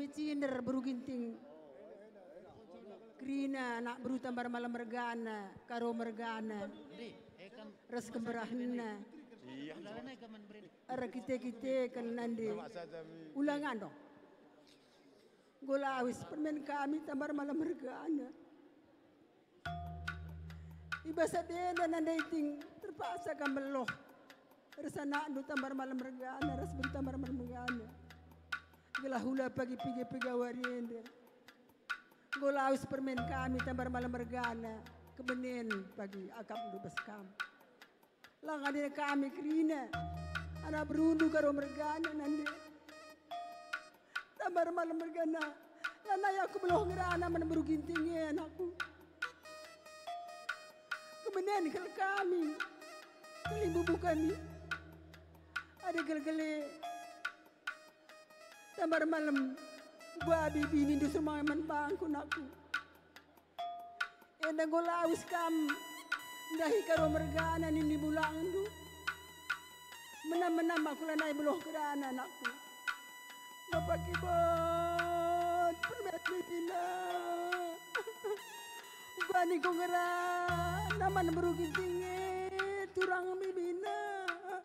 cinder beruginting krina nak berutambar malam mergana karo mergana ras kemberahna ara kite kan nandi ulangan dong golawis permen kami tambar malam mergana ibasa dena nandai ting terpaksa kameloh resana anu tambar malam mergana ras bertambar malam mergana gelahula pagi piga warinde golawis permen kami tambar malam mergana kebenen pagi akap dubes kam langadina kami krina anak berundu karo mergana nande tambar malam mergana lanai aku beloh ngerana mana berugintingnya anakku kebenen kalau kami kelimbu kami ada gel-gele tambar malam babi bini du semua man bangku nakku enda golawis kam dahi karo mergana nini bulangan du menam aku lanai beloh kerana nakku bapak kibot permet bina bani ko ngera naman berugi tinggi turang bibina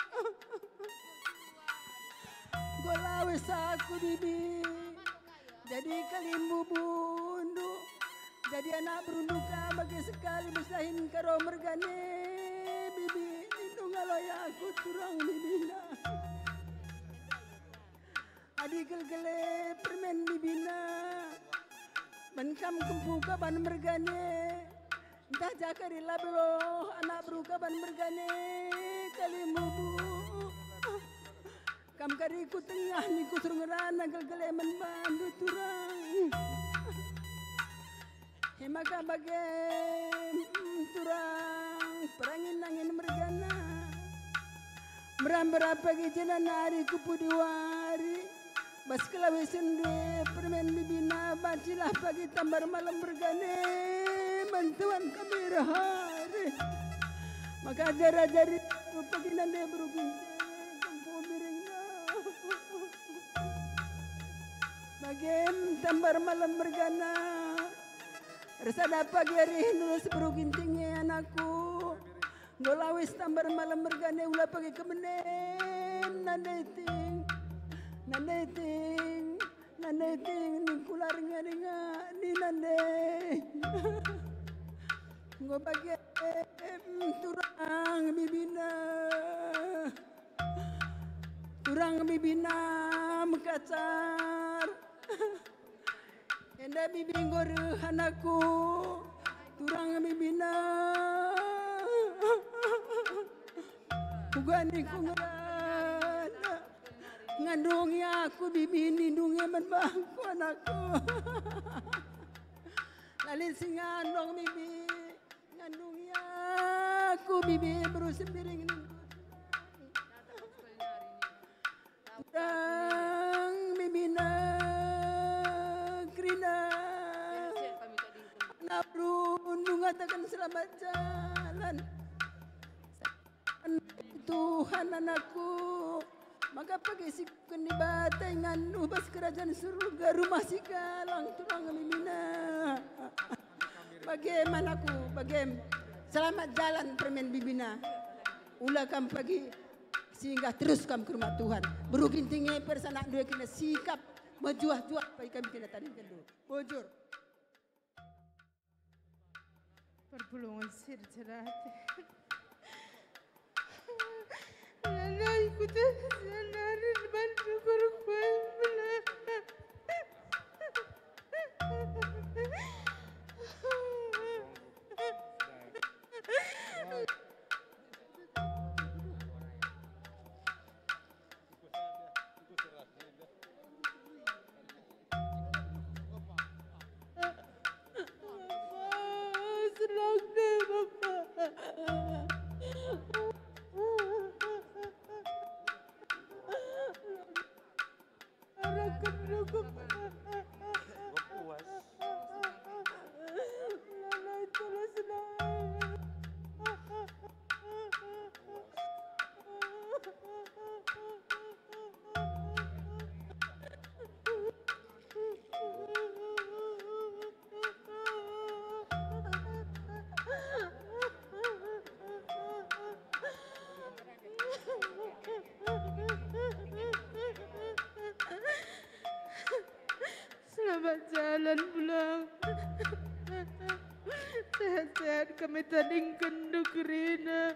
golawis aku bibi jadi kalimbu bundu jadi anak berunduka bagi sekali besahin karo mergane bibi lindung aloy aku turang bibina adi gel-gele permen bibina menkam kempuka ban mergane entah jakari labelo anak beruka ban mergane kalimbu bu kam kariku tengah ni kusur ngerana gel-gele menbandu turang hemaka bagai turang perangin-angin mergana meram berapa gijinan hari kupudiwari bas kelawi sende permen bibina bacilah pagi tambar malam mergane bantuan kami rahari maka jari-jari pagi nande beruging Bagem tambar malam mergana rasa dapat gari nulus berugintingnya anakku golawis tambar malam mergane ulah pagi kemenen nandeting ning kular ngaringa ni nande go bagem turang bibina mekacar enda bibi ngor anakku turang bibina ugani kungrana ngandungi aku bibi nindungi menbangku anakku lalin singandong bibi ngandungi aku bibi berusim piring turang bibina Nabrun mengatakan selamat jalan Tuhan anakku maka pagi sikun di batai nganu bas kerajaan surga rumah si galang turang mimina bagaimana aku selamat jalan permen bibina ulah kam pagi sehingga terus kam ke rumah Tuhan berugin tinggi persanak dua kena sikap majuah-juah bagi kami kena tadi dulu bojur perpulungan sir cerati lala ikut sanarin bantu kurkuai belah selamat jalan pulang. Sehat-sehat kami tanding kenduk Rina.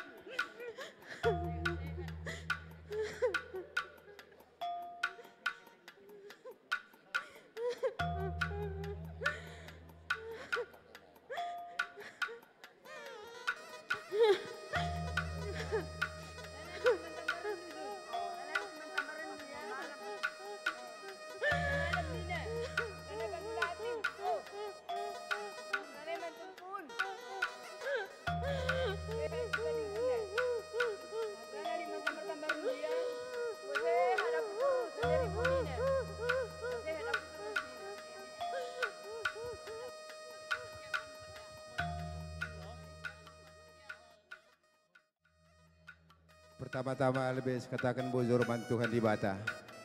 Pertama-tama lebih katakan bujur mantuhan di bata.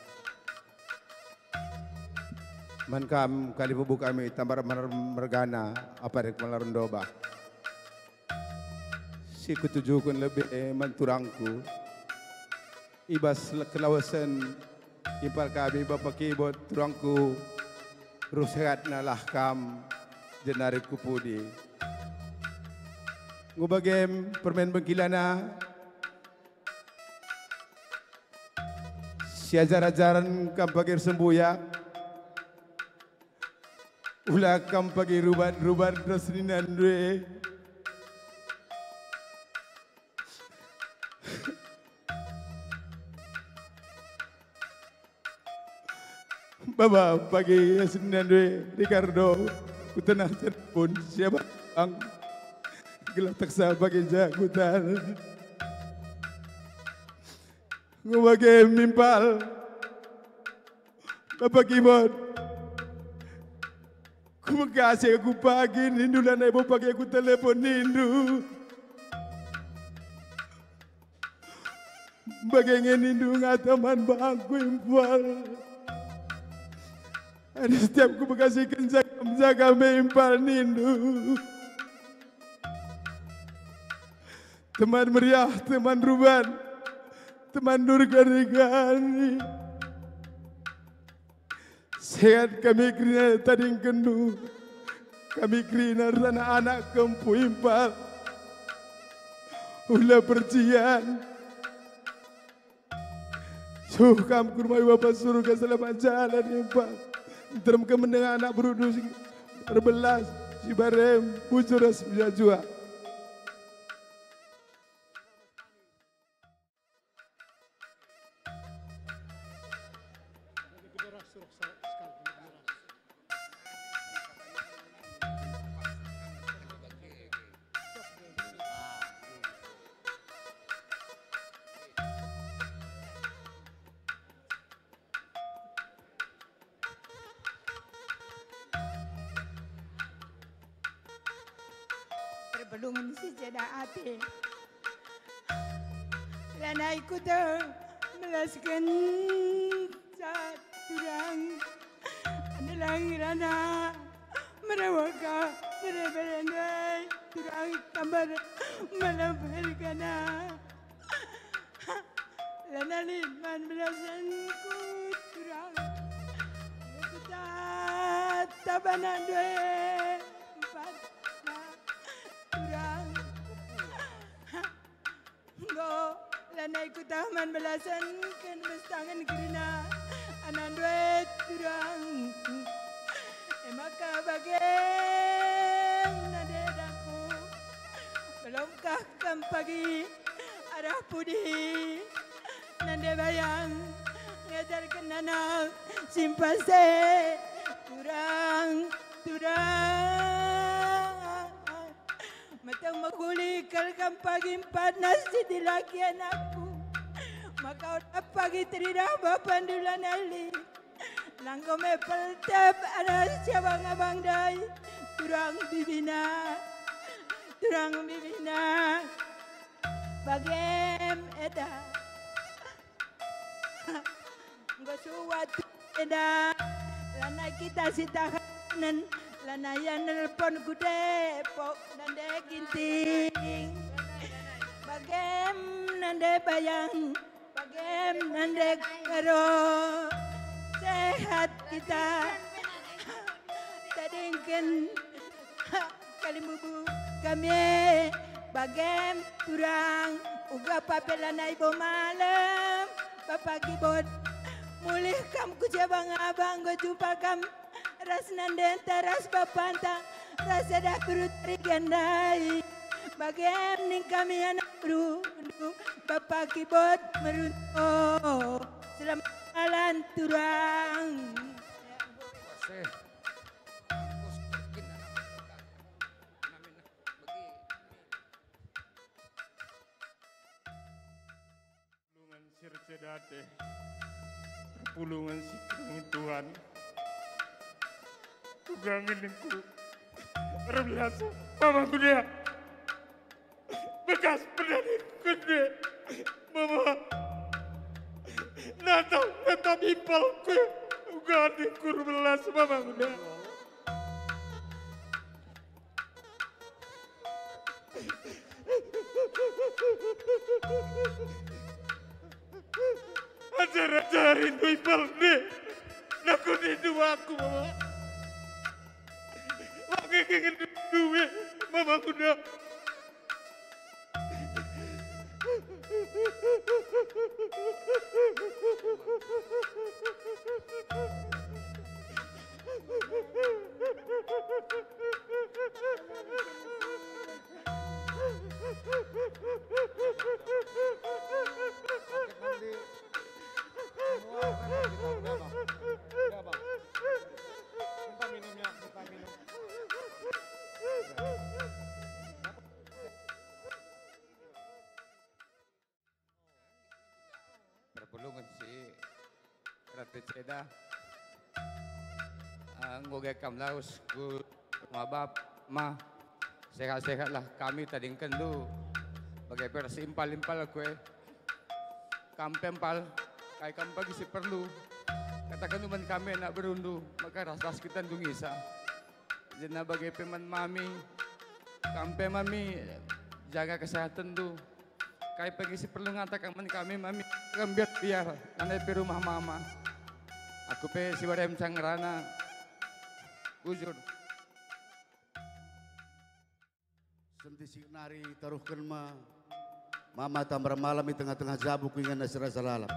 Mankam kali bubu kami tambar mergana apa rek malarun doba. Si kutujukan lebih manturangku. Ibas kelawasan impal kami bapak kibot turangku. Rusehat nalah kam jenari kupudi. Ngubagem permen bengkilana. Si ajar-ajaran kam pagir sembuya. Ulah kam pagir rubat resninan dwe. Baba pagi resninan dwe Ricardo. Kutenah pun siapa ang gelap taksa pagi jagutan. Ngubage mimpal Bapak Kibot kumagasi aku pagi nindu lang na ibo pagi aku telepon nindu bagay nindu nga taman ba aku impal ada setiap ku bekasi jaga mimpal nindu teman meriah teman ruban teman durga-durgani sehat kami krina tading kendu kami krina rana anak kempu impal ulah percian kam kurmai bapak surga selamat jalan impal terem kemendengar anak berudu berbelas si barem bujuras jua. Belum si jeda ate. Lana ikut melaskan saturang. Adalang rana merawaka mereberenai turang kambar malabarkana. Lana liman belasan ku turang. Kita tabanan dua. Lanai ku taman belasan kan bestangan gerina anan duet turang emaka bagem nadedaku belumkah kam pagi arah pudi nande bayang ngajar kenana simpase turang matang magulikal kam pagi panas di dilakian aku maka pagi teridah bapandulan ali langko mepel tep ada cabang abang dai turang bibina bagem eda nggo suwatu eda lana kita sitahanan lana yan nelpon kude pok nande ginting bagem nande bayang bagem nande karo sehat kita tadengken kalimubu kami bagem turang uga papelana ibu malam bapak kibot mulih kam kujabang abang go jumpa kam ras nandenta ras bapanta rasa dah perut rigandai bagem ning kami anak bru bapak kibot meruntuh selamat malam turang. Pulungan sircedate, pulungan si Tuhan. Tugangin ku, reblasa, mama kuda, bekas pedani kuda, mama. Nata impal ku, ugani ku reblasa mama kuda. Ajar-ajarin tuh ipal deh. Naku nindu aku mama. Aku ingin duit mama kuda. Perpulungan si Ratu Ceda ngogay kam laos ku mabab ma sehat-sehatlah kami tading kendu bagai versi impal-impal kue kampempal kay kampagi si perlu katakan naman kami nak berundu maka ras-ras kita dungisa jena bagai peman mami kampe mami jaga kesehatan du kay pagi si perlu ngatakan kami mami kambiat biar nanay pe rumah mama aku pe si barem sangrana bujur Senti signari taruhkan mama tambar malam di tengah-tengah jabu kuingan nasirasa lalap.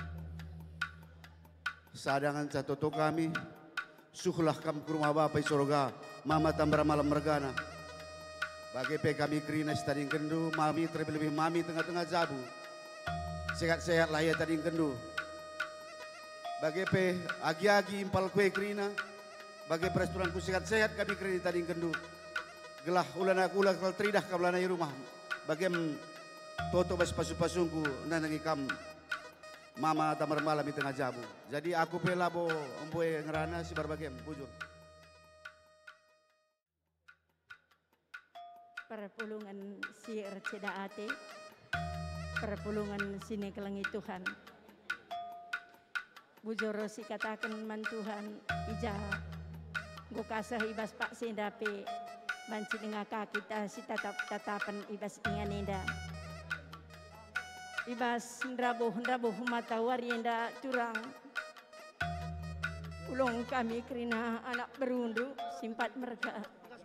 Sadangan catoto kami, suhlah kam ke rumah bapak soroga, mama tambar malam mergana. Bagi pe kami kerina tading kendu, mami terlebih mami tengah-tengah jabu. Sehat-sehat lah ya tading kendu. Bagi pe agi-agi impal kue kerina, bagi restoranku sehat-sehat kami kerina tading kendu. Gelah ulan aku ulah kalau teridah kablana di rumah. Bagem toto bas pasu-pasungku nanangi kam mama tamar malam di tengah jabu. Jadi aku pelabo emboe ngerana si barbagem bujur. Perpulungan si Receda Ate, perpulungan sini kelangi Tuhan. Bujur si katakan man Tuhan ija gukasah ibas pak sendape. Banci dengan kita si tatapan ibas ingan enda. Ibas rabuh mata warienda curang. Ulung kami kerina anak berundu simpat mereka.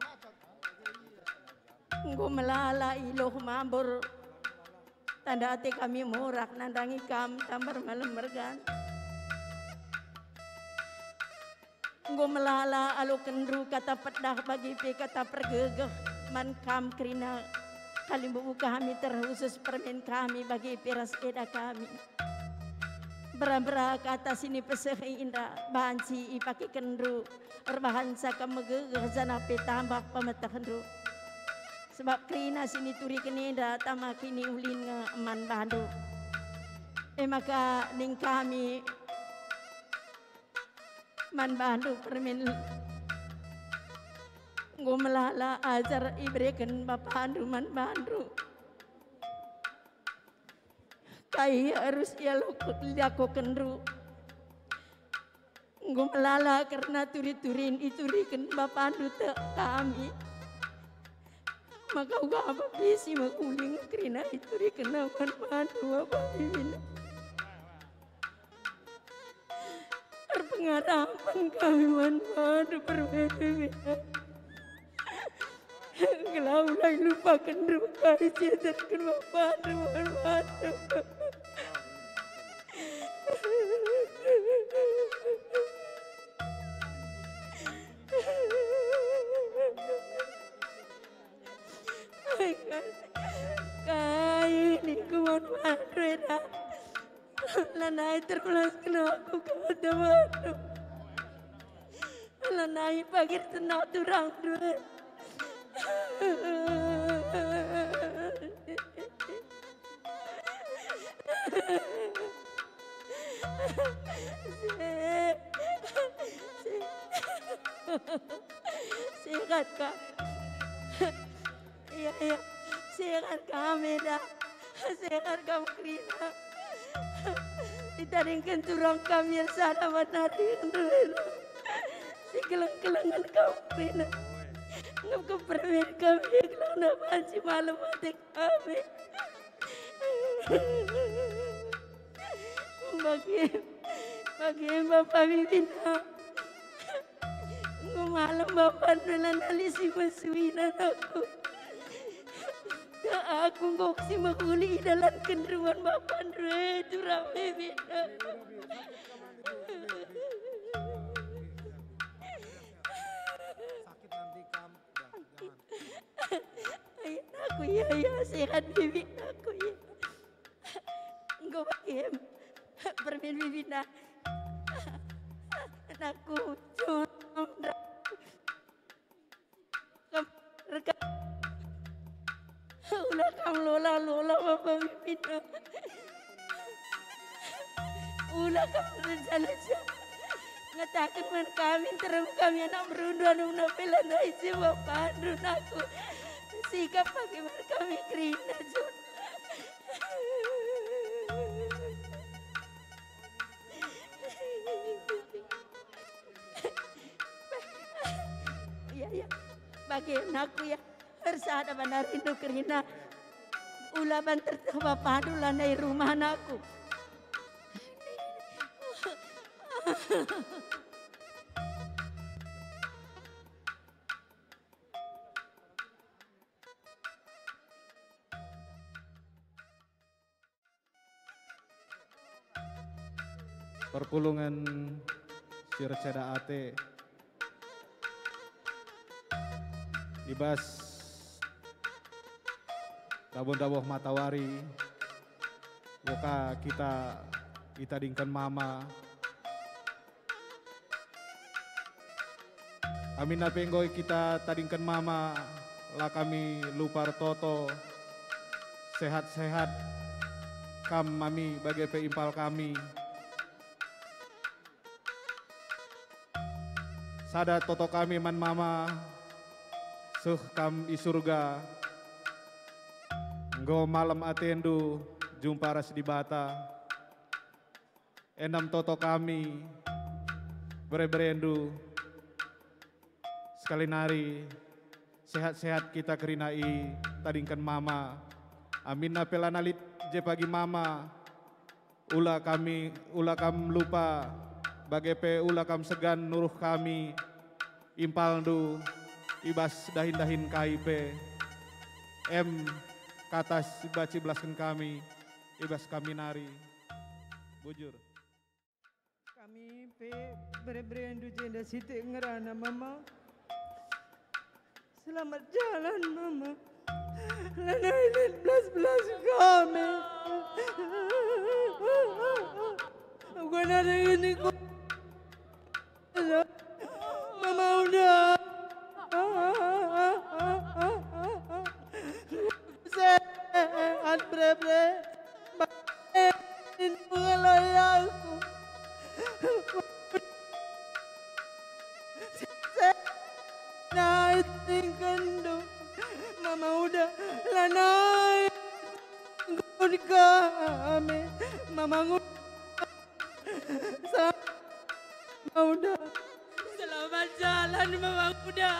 Nggo melala iloh mabur. Tanda hati kami murak nandangi kam tambar malam mergan. Nggo melala alo kendru kata pedah bagi pe kata pergegeh man kam kerina kalimbu kami terkhusus permen kami bagi peras eda kami bera-bera kata sini pesehi indah banci ipaki kendru erbahan saka megegeh zana pe tambak pemetah kendru sebab kerina sini turi keneda tamak kini ulin man bandu maka ning kami man bandu permen nggo melala ajar ibreken bapandu man bandu kai harus ia lako kendru nggo melala karena turi-turin ituriken bapandu te kami maka uga apa bisi makuling kerina ituriken man bandu apa bibina Ngarapan kami manfaat berbeda-beda. Kalau mulai lupakan duka isiatarkan Bapak manfaat. Kayu ini kumanfaat beda. Lanai terpulas kena aku kata baru. Lanai pagi tenang turang duit. Sikat kak. Iya, sikat kami dah. Sikat kamu Krina. Ditaringkan turang kami yang sana menarik dulu. Si kelang-kelangan kamu Krina. Ngap kepermen kami kelang napan si malam mati kami. Bagi Bapak Bibina. Malam Bapak nulan alisi masuinan aku. Aku ngoksi makuli dalam kenderuan Bapak Ndre turang Bibina. Aku ya sehat bibi aku ya. Engkau bagian permen Bibina. Anakku curang rekam ulah kam lola Bapak Bibina. Ulah kam rencana ngatakan man kami terem kami anak berunduan una pelana isi Bapak Andrun aku sikap bagaimana kami Krina Jun. Ya, bagian aku ya harus ada benar rindu Krina. Ulaban tertawa padu lanai rumah anakku. Perpulungan Sirceda Ate Ibas Dabuh-dabuh matawari Boka kita dingkan mama Amin napenggoy kita tadingkan mama lah kami lupar toto sehat-sehat kam mami bagai peimpal kami sada toto kami man mama suh kam di surga nggo malam atendu jumpa ras di bata enam toto kami berendu sekali nari sehat-sehat kita kerinai tadingkan mama amin na pelanalit je pagi mama ula kam lupa bagai pe ula kam segan nuruh kami impal du ibas dahin-dahin KIP katas baci belaskan kami ibas kami nari bujur Kami berendu jenda siti ngerana mama. Selamat jalan mama. Lanai belas kami. Bukan ada ini kok. Mama udah. Sehat bre. Ini pengalai aku. Naik tingkando. Mama udah lanai. Ngod kami. Mama udah. Selamat jalan Mama udah.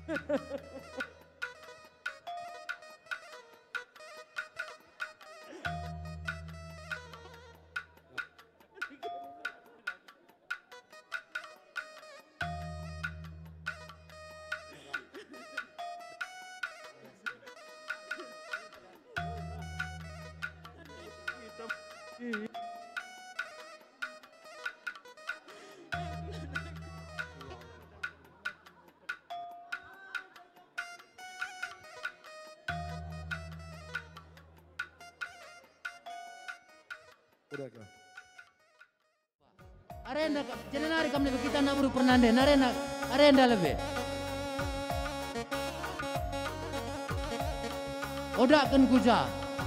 Arenda, jangan hari kami kita nak buru pernande, arenda lebih. Odakan kuja.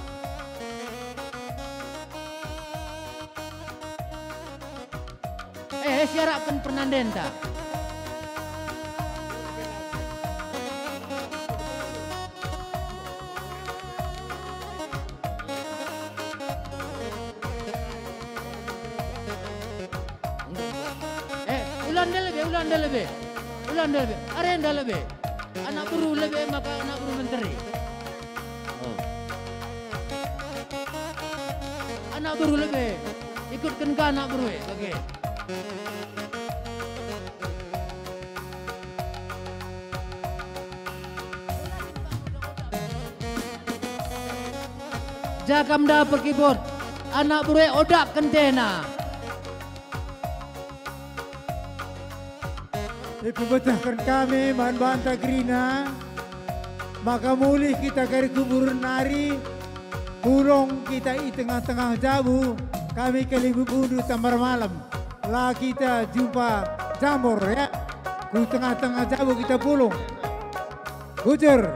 Syaratkan pernanden tak? Ulan dah lebih, arenda lebih. Anak guru lebih, maka anak guru menteri. Oh. Anak guru lebih, ikutkan ke anak guru, oke. Jakam dah perkibut, anak guru odak kentena. Dipebetahkan kami man banta grina, maka mulih kita kari kuburan nari, pulong kita di tengah-tengah jabu, kami kelibu bundu tambar malam, lah kita jumpa jamur ya, ku tengah-tengah jabu kita pulong, bujur.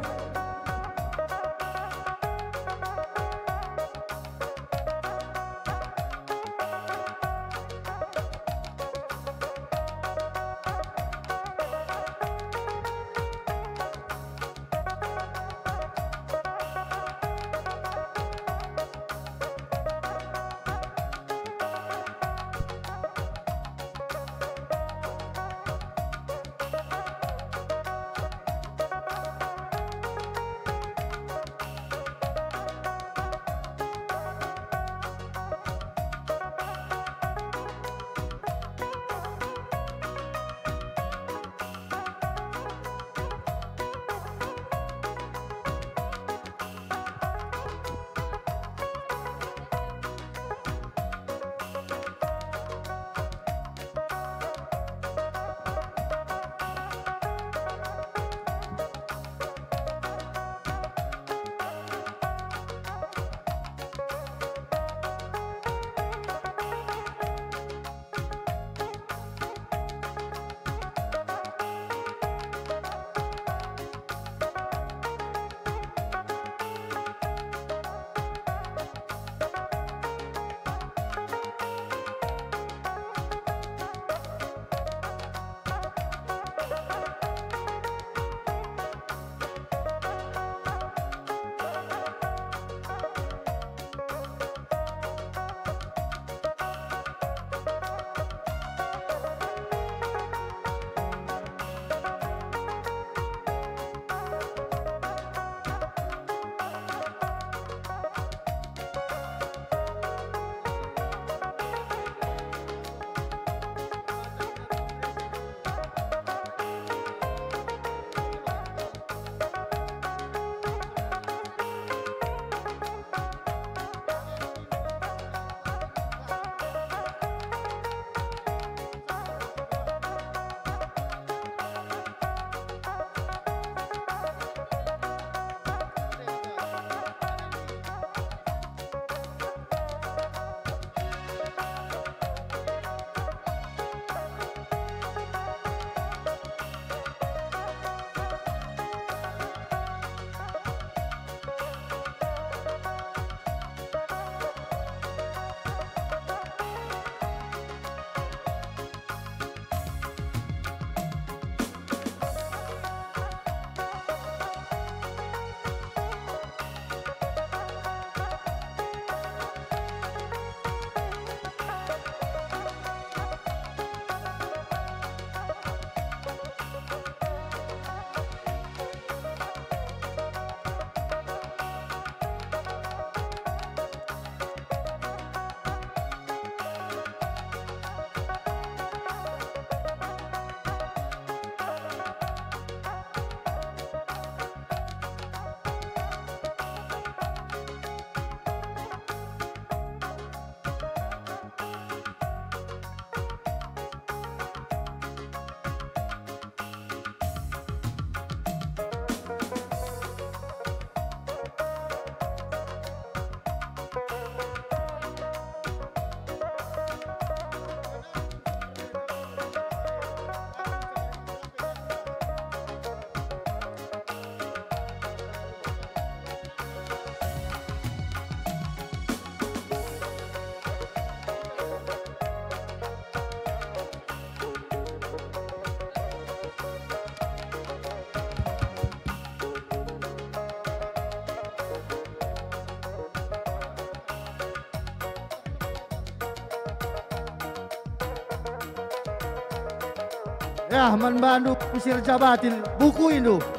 Ya, man Bandung Kusir Jabatil, buku Indo.